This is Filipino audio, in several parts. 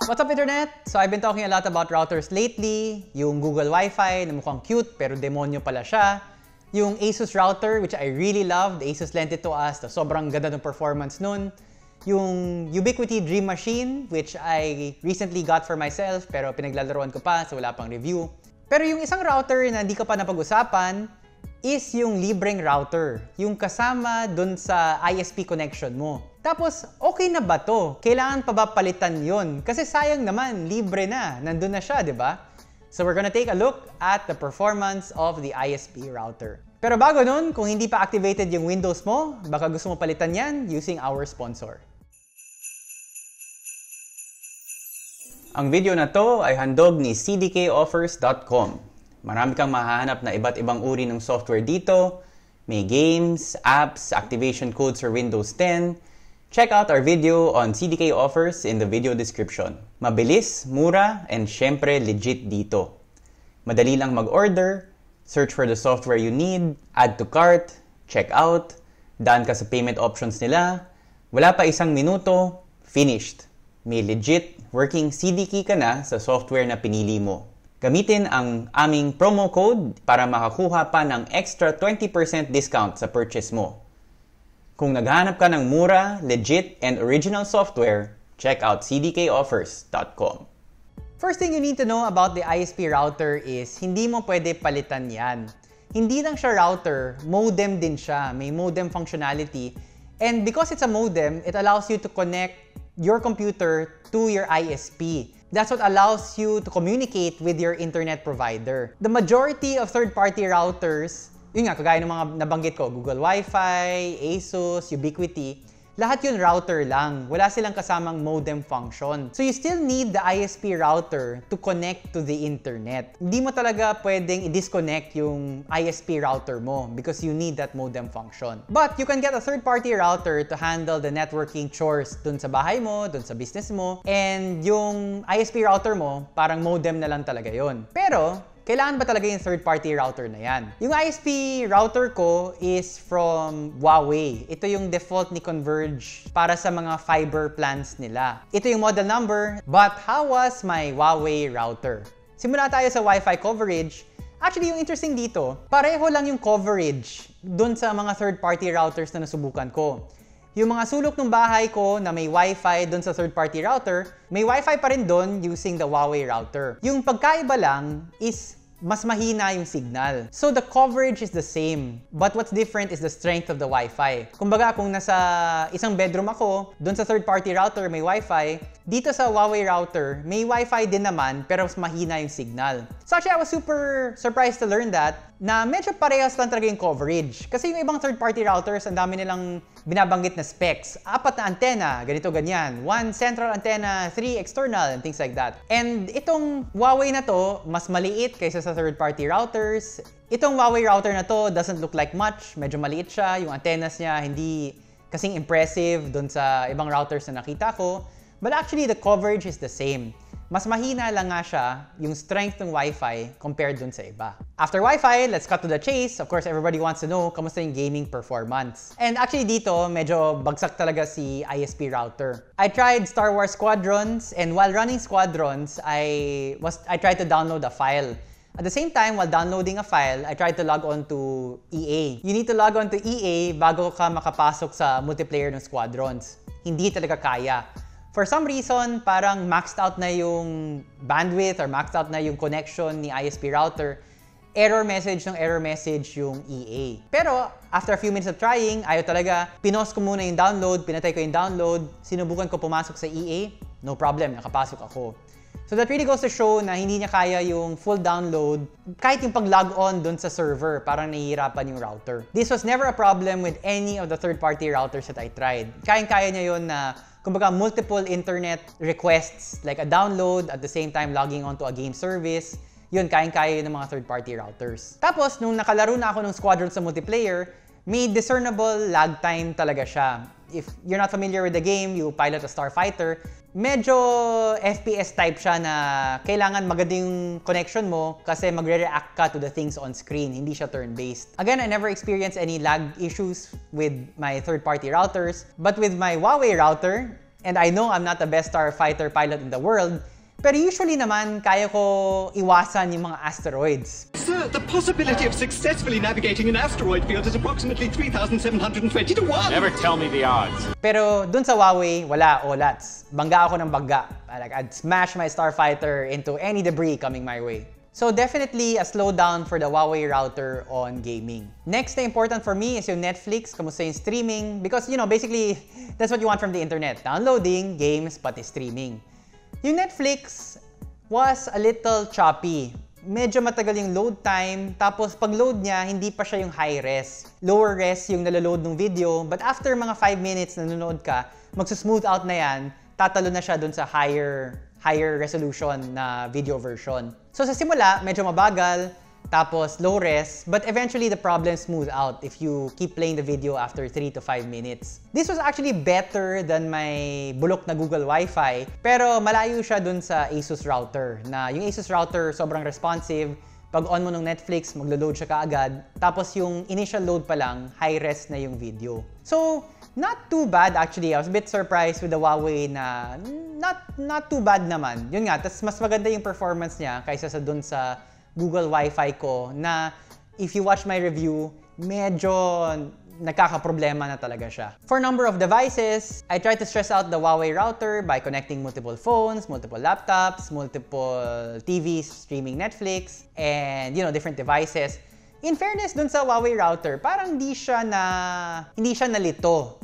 What's up, Internet? So I've been talking a lot about routers lately. Yung Google Wi-Fi na mukhang cute pero demonyo pala siya. Yung Asus router, which I really loved. Asus lent it to us. Sobrang ganda ng performance nun. Yung Ubiquiti Dream Machine, which I recently got for myself pero pinaglalaroan ko pa so wala pang review. Pero yung isang router na hindi ko pa napag-usapan is yung libreng router. Yung kasama dun sa ISP connection mo. Tapos, okay na ba to? Kailangan pa ba palitan yun? Kasi sayang naman, libre na. Nandun na siya, di ba? So we're gonna take a look at the performance of the ISP router. Pero bago nun, kung hindi pa activated yung Windows mo, baka gusto mo palitan yan using our sponsor. Ang video na to ay handog ni cdkoffers.com. Marami kang mahahanap na iba't ibang uri ng software dito. May games, apps, activation codes for Windows 10. Check out our video on CDK offers in the video description. Mabilis, mura, and syempre legit dito. Madali lang mag-order, search for the software you need, add to cart, check out, daan ka sa payment options nila, wala pa isang minuto, finished. May legit working CDK ka na sa software na pinili mo. Gamitin ang aming promo code para makakuha pa ng extra 20% discount sa purchase mo. Kung naghahanap ka ng mura, legit, and original software, check out cdkoffers.com. First thing you need to know about the ISP router is hindi mo pwede palitan yan. Hindi lang siya router, modem din siya. May modem functionality. And because it's a modem, it allows you to connect your computer to your ISP. That's what allows you to communicate with your internet provider. The majority of third-party routers, yun nga, kagaya ng mga nabanggit ko, Google Wi-Fi, Asus, Ubiquiti, lahat yun router lang. Wala silang kasamang modem function. So you still need the ISP router to connect to the internet. Hindi mo talaga pwedeng i-disconnect yung ISP router mo because you need that modem function. But you can get a third-party router to handle the networking chores dun sa bahay mo, dun sa business mo, and yung ISP router mo, parang modem na lang talaga yun. Pero, kailangan ba talaga yung third-party router na yan? Yung ISP router ko is from Huawei. Ito yung default ni Converge para sa mga fiber plans nila. Ito yung model number, but how was my Huawei router? Simula tayo sa Wi-Fi coverage. Actually, yung interesting dito, pareho lang yung coverage dun sa mga third-party routers na nasubukan ko. Yung mga sulok ng bahay ko na may Wi-Fi doon sa third-party router, may Wi-Fi pa rin doon using the Huawei router. Yung pagkaiba lang is mas mahina yung signal. So the coverage is the same, but what's different is the strength of the Wi-Fi. Kumbaga, kung nasa isang bedroom ako, doon sa third-party router may Wi-Fi, dito sa Huawei router, may Wi-Fi din naman, pero mas mahina yung signal. So actually, I was super surprised to learn that, na medyo parehas lang talaga yung coverage. Kasi yung ibang third-party routers, ang dami nilang binabanggit na specs. 4 na antenna, ganito ganyan. 1 central antenna, 3 external, and things like that. And itong Huawei na to, mas maliit kaysa sa third-party routers. Itong Huawei router na to doesn't look like much. Medyo maliit siya. Yung antennas niya hindi kasing impressive dun sa ibang routers na nakita ko. But actually, the coverage is the same. Mas mahina lang nga siya yung strength ng Wi-Fi compared dun sa iba. After Wi-Fi, let's cut to the chase. Of course, everybody wants to know kamusta yung gaming performance. And actually dito, medyo bagsak talaga si ISP router. I tried Star Wars Squadrons, and while running Squadrons, I tried to download a file. At the same time, while downloading a file, I tried to log on to EA. You need to log on to EA bago ka makapasok sa multiplayer ng Squadrons. Hindi talaga kaya. For some reason, parang maxed out na yung bandwidth or maxed out na yung connection ni ISP router. Error message yung EA. Pero, after a few minutes of trying, ayaw talaga. Pinost ko muna yung download, pinatay ko yung download, sinubukan ko pumasok sa EA, no problem, nakapasok ako. So that really goes to show na hindi niya kaya yung full download, kahit yung pag-log on dun sa server, parang nahihirapan yung router. This was never a problem with any of the third-party routers that I tried. Kayang-kaya niya yun na, kumbaga, multiple internet requests, like a download, at the same time logging onto a game service. Yun, kayang-kaya yun ng mga third-party routers. Tapos, nung nakalaro na ako ng Squadron sa multiplayer, may discernible lag time talaga siya. If you're not familiar with the game, you pilot a starfighter, medyo FPS type siya na kailangan maganda yung connection mo kasi magre-react ka to the things on screen. Hindi siya turn-based. Again, I never experienced any lag issues with my third-party routers. But with my Huawei router, And I know I'm not the best starfighter pilot in the world, pero usually naman, kaya ko iwasan yung mga asteroids. Sir, the possibility of successfully navigating an asteroid field is approximately 3,720 to 1. Never tell me the odds. Pero dun sa Huawei, wala, olats. Bangga ako ng bangga. Like, I'd smash my starfighter into any debris coming my way. So definitely a slowdown for the Huawei router on gaming. Next na important for me is yung Netflix, kamusta yung streaming. Because, you know, basically, that's what you want from the internet. Downloading, games, pati streaming. Yung Netflix was a little choppy. Medyo matagal yung load time, tapos pag load niya, hindi pa siya yung high res. Lower res yung naloload ng video, but after mga 5 minutes na nanonood ka, magsusmooth out na yan, tatalo na siya dun sa higher resolution na video version. So sa simula, medyo mabagal, tapos low res, but eventually the problem smooth out if you keep playing the video after 3 to 5 minutes. This was actually better than my bulok na Google Wi-Fi, pero malayo siya dun sa Asus router, na yung Asus router sobrang responsive. Pag on mo ng Netflix, maglo-load siya kaagad, tapos yung initial load pa lang, high res na yung video. So, not too bad actually. I was a bit surprised with the Huawei na not too bad naman. Yun nga, tas mas maganda yung performance niya kaysa sa dun sa Google Wi-Fi ko na if you watch my review, medyo nagkakaproblema na talaga siya. For number of devices, I try to stress out the Huawei router by connecting multiple phones, multiple laptops, multiple TVs, streaming Netflix, and different devices. In fairness dun sa Huawei router, parang hindi siya nalito.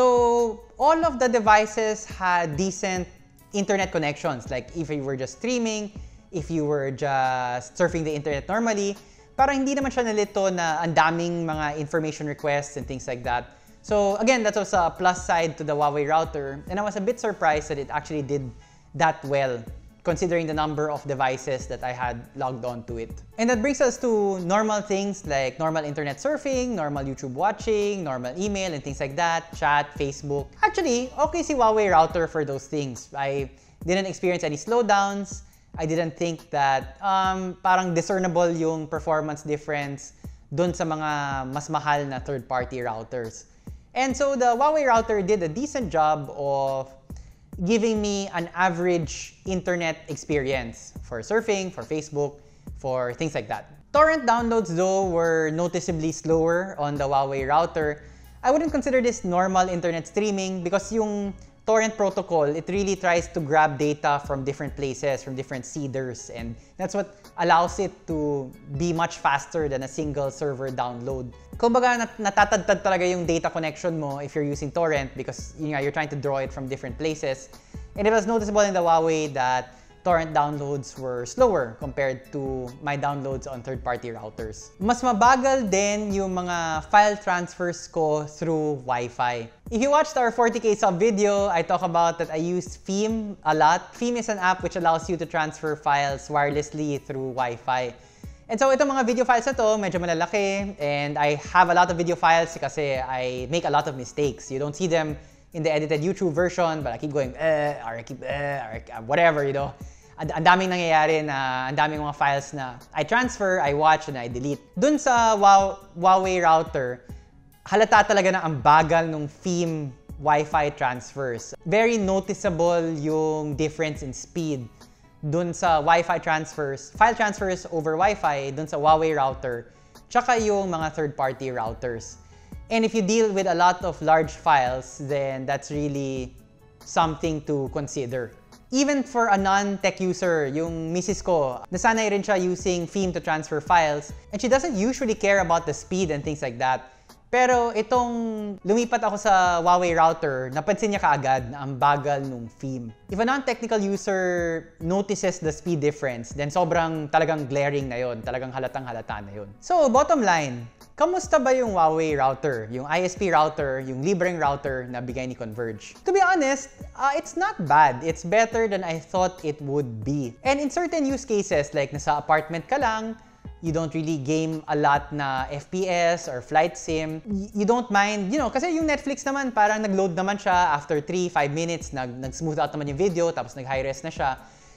So, all of the devices had decent internet connections. Like if you were just streaming, if you were just surfing the internet normally, parang hindi naman siya nalito na ang daming mga information requests and things like that. So again, that was a plus side to the Huawei router, and I was a bit surprised that it actually did that well, considering the number of devices that I had logged on to it. And that brings us to normal things like normal internet surfing, normal YouTube watching, normal email and things like that, chat, Facebook. Actually, okay si Huawei router for those things. I didn't experience any slowdowns. I didn't think that parang discernible yung performance difference dun sa mga mas mahal na third-party routers. And so the Huawei router did a decent job of giving me an average internet experience for surfing, for Facebook, for things like that. Torrent downloads though were noticeably slower on the Huawei router. I wouldn't consider this normal internet streaming because yung torrent protocol, it really tries to grab data from different places, from different seeders, and that's what allows it to be much faster than a single server download. Kumbaga, natatadtad talaga yung data connection mo if you're using torrent because you're trying to draw it from different places. And it was noticeable in the Huawei that torrent downloads were slower compared to my downloads on third-party routers. Mas mabagal din yung mga file transfers ko through Wi-Fi. If you watched our 40K sub video, I talk about that I use Veeam a lot. Veeam is an app which allows you to transfer files wirelessly through Wi-Fi. And so itong mga video files na to, medyo malalaki, and I have a lot of video files kasi I make a lot of mistakes. You don't see them in the edited YouTube version, but I keep going, or I keep, or whatever, Ang daming nangyayari na, ang daming mga files na I transfer, I watch, and I delete. Dun sa Huawei router, halata talaga na ang bagal ng Veeam Wi-Fi transfers. Very noticeable yung difference in speed dun sa Wi-Fi transfers, file transfers over Wi-Fi dun sa Huawei router, tsaka yung mga third-party routers. And if you deal with a lot of large files, then that's really something to consider. Even for a non-tech user, yung misis ko, nasanay rin siya using Veeam to transfer files, and she doesn't usually care about the speed and things like that. Pero itong lumipat ako sa Huawei router, napansin niya kaagad na ang bagal nung Veeam. If a non-technical user notices the speed difference, then sobrang talagang glaring na yon, talagang halatang-halata na yon. So, bottom line, kamusta ba yung Huawei router, yung ISP router, yung libreng router na bigay ni Converge? To be honest, it's not bad. It's better than I thought it would be. And in certain use cases, like nasa apartment ka lang, you don't really game a lot na FPS or flight sim, you don't mind, kasi yung Netflix naman, parang nag-load naman siya after 3-5 minutes, nag-smooth out naman yung video, tapos nag-high res na siya.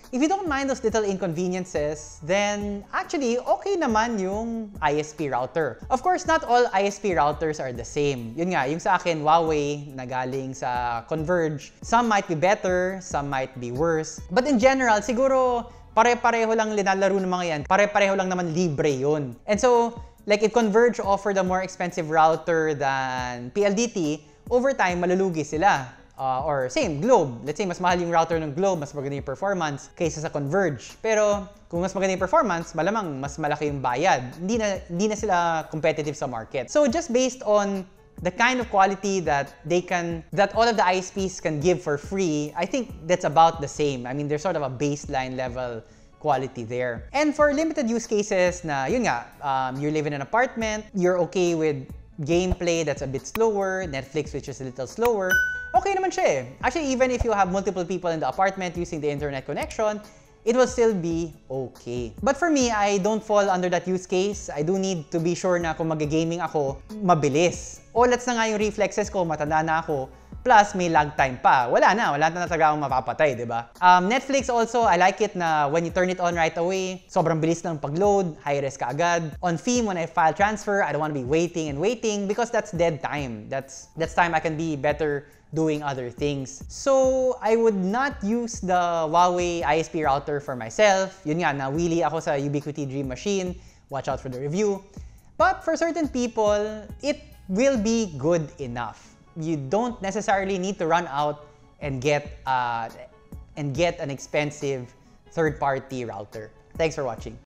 If you don't mind those little inconveniences, then actually okay naman yung ISP router. Of course, not all ISP routers are the same. Yun nga, yung sa akin, Huawei na galing sa Converge. Some might be better, some might be worse. But in general, siguro pare-pareho lang linalaro ng mga yan. Pare-pareho lang naman libre yun. And so, like if Converge offered a more expensive router than PLDT, over time, malulugi sila. Or same, Globe. Let's say, mas mahal yung router ng Globe, mas maganda yung performance kaysa sa Converge. Pero kung mas maganda yung performance, malamang mas malaki yung bayad. Hindi na sila competitive sa market. So just based on the kind of quality that all of the ISPs can give for free, I think that's about the same. I mean, there's sort of a baseline level quality there. And for limited use cases na, yun nga, you live in an apartment, you're okay with gameplay that's a bit slower, Netflix which is a little slower, okay naman siya eh. Actually, even if you have multiple people in the apartment using the internet connection, it will still be okay. But for me, I don't fall under that use case. I do need to be sure na kung mag-gaming ako, mabilis. OLEDs na nga yung reflexes ko, matanda na ako, plus may lag time pa. Wala na talaga akong mapapatay, di ba? Netflix also, I like it na when you turn it on right away, sobrang bilis ng pag-load, high-res ka agad. On Theme, when I file transfer, I don't want to be waiting and waiting because that's dead time. That's time I can be better doing other things. So, I would not use the Huawei ISP router for myself. Yun nga, nawili ako sa Ubiquiti Dream Machine. Watch out for the review. But for certain people, it will be good enough. You don't necessarily need to run out and get an expensive third-party router. Thanks for watching.